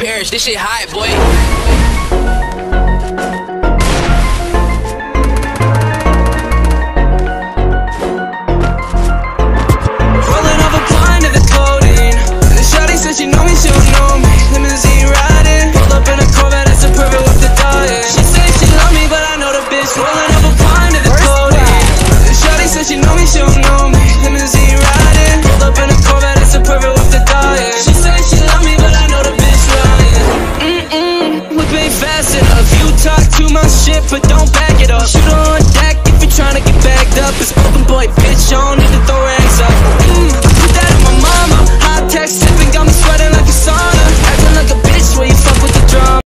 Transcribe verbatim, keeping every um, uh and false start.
Paris. This shit hot, boy. She know me, she don't know me. Limousine riding, pulled up in a Corvette, that's a perfect with the diet. She say she love me, but I know the bitch rolling up a pint of the codeine. Shawty said she know me, she don't know me. Limousine riding, pulled up in a Corvette, that's a perfect with the diet. She say she love me, but I know the bitch lying. Mm-mm, whip ain't fast enough. You talk too much shit, but don't back it up. Shoot her on deck if you're trying to get bagged up. It's open boy, bitch, I don't need to throw rags up. Mm, I put that in my